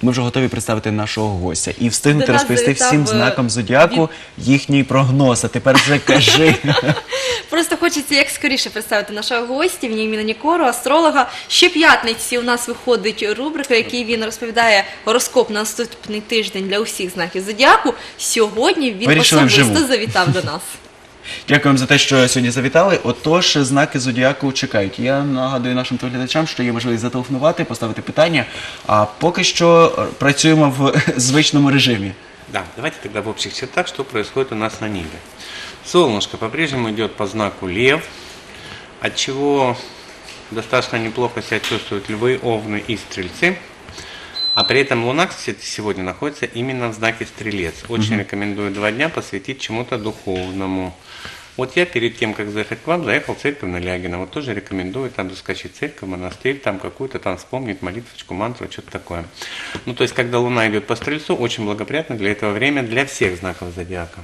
ми вже готові представити нашого гостя і встигнути До нас розповісти завітав, всім знакам зодіаку їхній прогноз. А тепер вже кажи. Просто хочеться як скоріше представити нашого гостя, Веніаміна Нікору, астролога. Щоп'ятниці у нас виходить рубрика, в якій він розповідає гороскоп на наступний тиждень для усіх знаків зодіаку. Сьогодні він Вирішили особисто вживу. завітав до нас. Дякуємо за те, що сьогодні завітали. Отож, знаки зодіаку чекають. Я нагадую нашим телеглядачам, що є можливість зателефонувати, поставити питання. А поки що працюємо в звичному режимі. Да, давайте тогда в общих чертах, что происходит у нас на небе. Солнышко по-прежнему идет по знаку Лев, от чего достаточно неплохо себя чувствуют львы, овны и стрельцы. А при этом Луна, кстати, сегодня находится именно в знаке Стрелец. Очень рекомендую 2 дня посвятить чему-то духовному. Вот я перед тем, как заехать к вам, заехал в церковь на Лягина. Вот тоже рекомендую там заскочить в церковь, монастырь, там какую-то там вспомнить молитвочку, мантру, что-то такое. Ну, то есть, когда Луна идет по Стрельцу, очень благоприятно для этого время для всех знаков зодиака.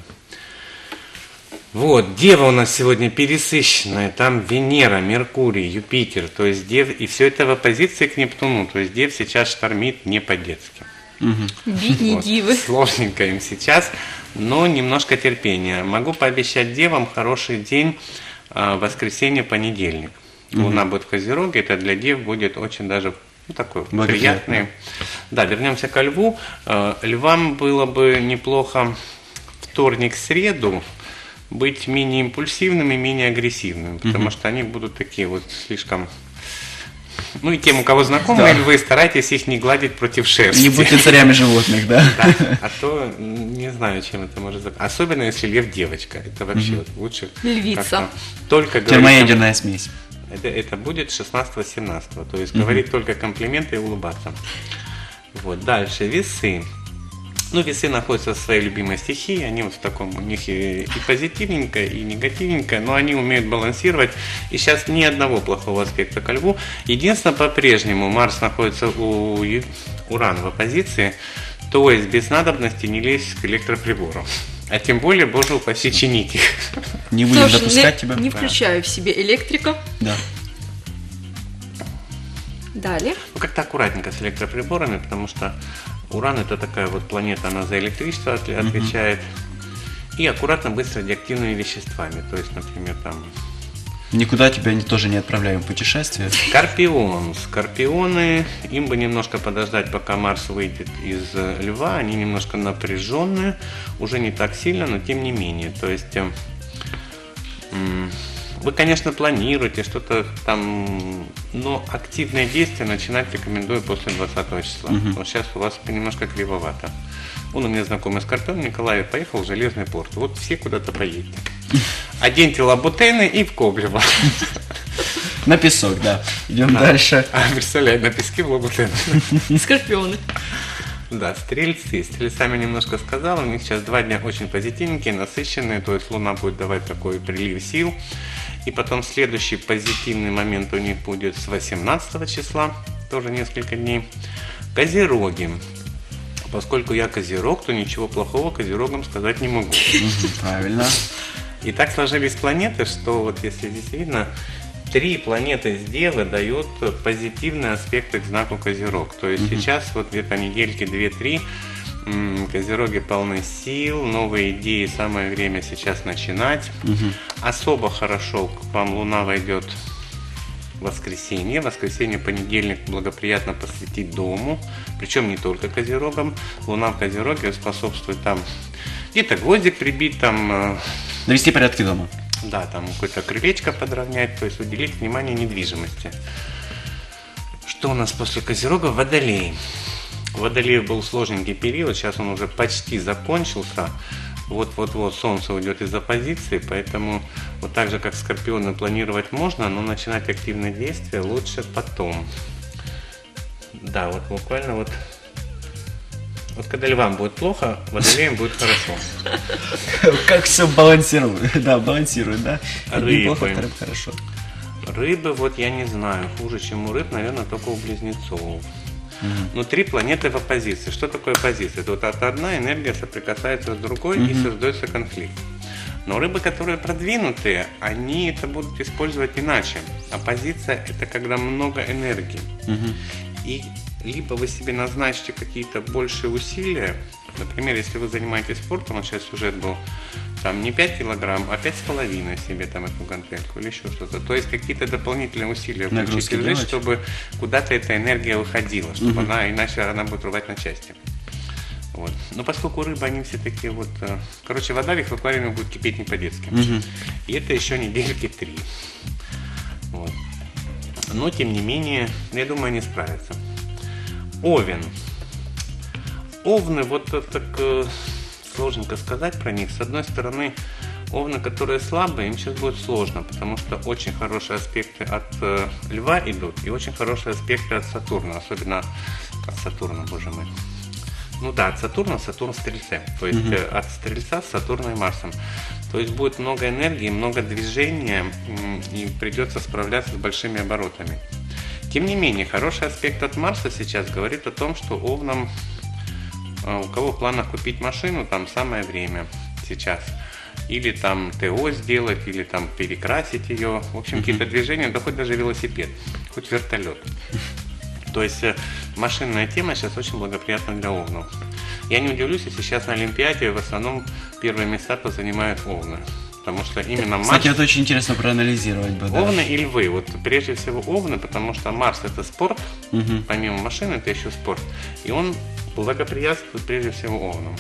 Вот, Дева у нас сегодня пересыщенная, там Венера, Меркурий, Юпитер, то есть Дев, и все это в оппозиции к Нептуну, то есть Дев сейчас штормит не по-детски. Бідні Вот, діви. сложненько им сейчас, но немножко терпения. Могу пообещать девам хороший день, воскресенье, понедельник. Луна будет в Козероге, это для дев будет очень даже такой приятный. Да, вернемся ко Льву. Львам было бы неплохо вторник, среду быть менее импульсивными, менее агрессивными, потому что они будут такие вот слишком... Ну и тем, у кого знакомые львы, старайтесь их не гладить против шерсти. Не будьте царями животных, да? Да, а то не знаю, чем это может закончиться. Особенно если лев девочка. Это вообще вот лучше. Львица. как-то только говорить... Термоядерная смесь. Это будет 16-17. То есть говорить только комплименты и улыбаться. Вот, дальше весы. Ну, весы находятся в своей любимой стихии, они вот в таком, у них и позитивненько, и негативненько, но они умеют балансировать, и сейчас ни одного плохого аспекта ко Льву. Единственное, по-прежнему Марс находится у Урана в оппозиции, то есть без надобности не лезть к электроприборам, а тем более, боже упаси, чинить их. Не будем Тож допускать тебя. не включаю в себе электрика. Да. Далее. Ну, как-то аккуратненько с электроприборами, потому что Уран это такая вот планета, она за электричество отвечает. И аккуратно быть с радиоактивными веществами. То есть, например, там... Никуда тебя тоже не отправляем в путешествие. Скорпион. Скорпионы, им бы немножко подождать, пока Марс выйдет из Льва. Они немножко напряженные, уже не так сильно, но тем не менее. То есть... Вы, конечно, планируете что-то там, но активные действия начинать рекомендую после 20 числа. Вот сейчас у вас немножко кривовато. Он у меня знакомый Скорпион, Николай поехал в Железный порт. Вот все куда-то поедете. Оденьте лабутены и в Коблево. На песок, да. Идем дальше. Представляю, на песке в лабутены. Скорпионы. Да, стрельцы. Стрельцами немножко сказал. У них сейчас 2 дня очень позитивненькие, насыщенные. То есть Луна будет давать такой прилив сил. И потом следующий позитивный момент у них будет с 18 числа, тоже несколько дней. Козероги. Поскольку я Козерог, то ничего плохого Козерогам сказать не могу. Правильно. И так сложились планеты, что вот если здесь видно, 3 планеты с Девы дают позитивные аспекты к знаку Козерог. То есть сейчас вот где-то недельки 2-3 Козероги полны сил, новые идеи, самое время сейчас начинать. Особо хорошо к вам Луна войдет в воскресенье. Воскресенье, понедельник благоприятно посвятить дому. Причем не только Козерогам. Луна в Козероге способствует там где-то гвоздик прибить, там... Навести порядки дома. Да, там какое-то крылечко подровнять, то есть уделить внимание недвижимости. Что у нас после Козерога? Водолей. У Водолея был сложненький период, сейчас он уже почти закончился. Вот-вот-вот Солнце уйдет из оппозиции, поэтому вот так же, как Скорпионы, планировать можно, но начинать активные действия лучше потом. Да, вот буквально вот когда Львам будет плохо, Водолеям будет хорошо. Как все балансирует. Да, балансирует, да? Рыбы. Неплохо, вторым хорошо. Рыбы, вот я не знаю, хуже, чем у рыб, наверное, только у близнецов. Но 3 планеты в оппозиции. Что такое оппозиция? Это вот одна энергия соприкасается с другой и создается конфликт. Но рыбы, которые продвинутые, они это будут использовать иначе. Оппозиция – это когда много энергии. И либо вы себе назначите какие-то большие усилия. Например, если вы занимаетесь спортом, вот сейчас сюжет был, там не 5 килограмм, а 5,5 себе там эту гантельку или еще что-то. То есть какие-то дополнительные усилия включить в жизнь, чтобы куда-то эта энергия выходила, чтобы она, иначе она будет рвать на части. Вот. Но поскольку рыбы, они все такие вот... Короче, вода в их аквариуме будет кипеть не по-детски. И это еще недельки 3. Вот. Но, тем не менее, я думаю, они справятся. Овен. Овны, вот так сложненько сказать про них. С одной стороны, овны, которые слабые, им сейчас будет сложно, потому что очень хорошие аспекты от Льва идут и очень хорошие аспекты от Сатурна, особенно от Сатурна, боже мой. Ну да, от Сатурна, Сатурн в Стрельце, то есть от Стрельца с Сатурном и Марсом. То есть будет много энергии, много движения и придется справляться с большими оборотами. Тем не менее, хороший аспект от Марса сейчас говорит о том, что овнам, у кого в планах купить машину, там самое время сейчас. Или там ТО сделать, или там перекрасить ее. В общем, какие-то движения, да хоть даже велосипед, хоть вертолет. То есть машинная тема сейчас очень благоприятна для овнов. Я не удивлюсь, если сейчас на Олимпиаде в основном первые места занимают овны. Потому что именно Марс... Кстати, это очень интересно проанализировать бы. Да. Овны и львы. Вот прежде всего овны, потому что Марс это спорт, помимо машины это еще спорт. И он благоприятствует прежде всего овнам.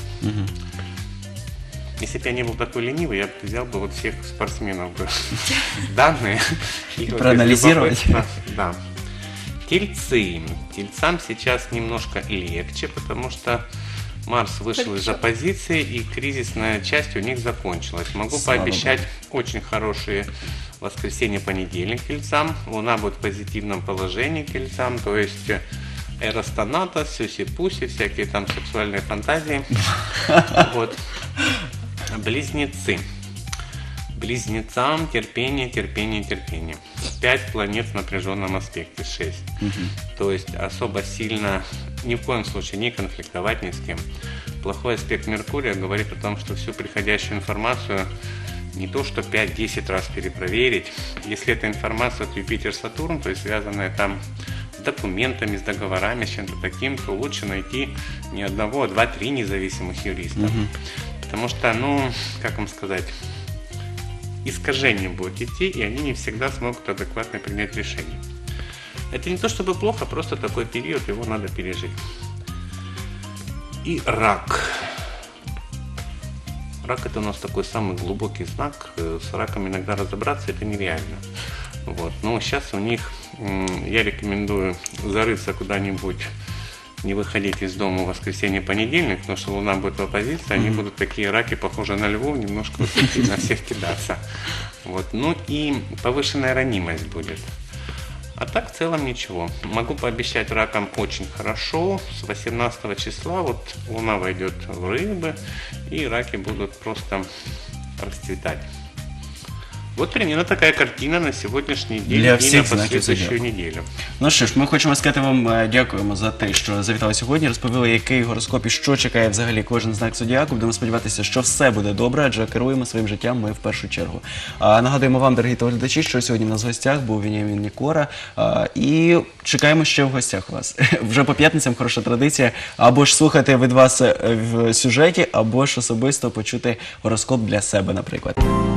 Если бы я не был такой ленивый, я бы взял бы вот всех спортсменов бы данные. И проанализировать. Да. Тельцы. Тельцам сейчас немножко легче, потому что Марс вышел из оппозиции, и кризисная часть у них закончилась. Могу пообещать очень хорошие воскресенье-понедельник тельцам. Луна будет в позитивном положении тельцам, то есть эростонатос, сюси-пуси, всякие там сексуальные фантазии. Вот. Близнецы. Близнецам терпение, терпение, терпение. 5 планет в напряженном аспекте, 6. То есть особо сильно ни в коем случае не конфликтовать ни с кем. Плохой аспект Меркурия говорит о том, что всю приходящую информацию не то что 5-10 раз перепроверить. Если это информация от Юпитер-Сатурн, то есть связанная там с документами, с договорами, с чем-то таким, то лучше найти не одного, а 2-3 независимых юриста. Потому что, ну, как вам сказать, искажения будут идти, и они не всегда смогут адекватно принять решение. Это не то чтобы плохо, просто такой период, его надо пережить. И рак. Рак это у нас такой самый глубокий знак. С раком иногда разобраться это нереально. Вот. Но сейчас у них я рекомендую зарыться куда-нибудь, не выходить из дома в воскресенье-понедельник, потому что Луна будет в оппозиции, они будут такие раки, похожие на львов, немножко вот на всех кидаться. Вот. Ну и повышенная ранимость будет. А так в целом ничего. Могу пообещать ракам очень хорошо. С 18 числа вот Луна войдет в рыбы, и раки будут просто расцветать. Вот примерно такая картина на сьогоднішній день Для і всіх на знаків послідуючу зодіаку. неділю. Ну що ж, ми хочемо сказати вам дякуємо за те, що завітали сьогодні, розповіли, який гороскоп і що чекає взагалі кожен знак зодіаку. Будемо сподіватися, що все буде добре, адже керуємо своїм життям ми в першу чергу. Нагадуємо вам, дорогі телеглядачі, що сьогодні у нас в гостях був Веніамін Нікора, і чекаємо ще в гостях вас. Вже по п'ятницям хороша традиція, або ж слухати від вас в сюжеті, або ж особисто почути гороскоп для себе, наприклад.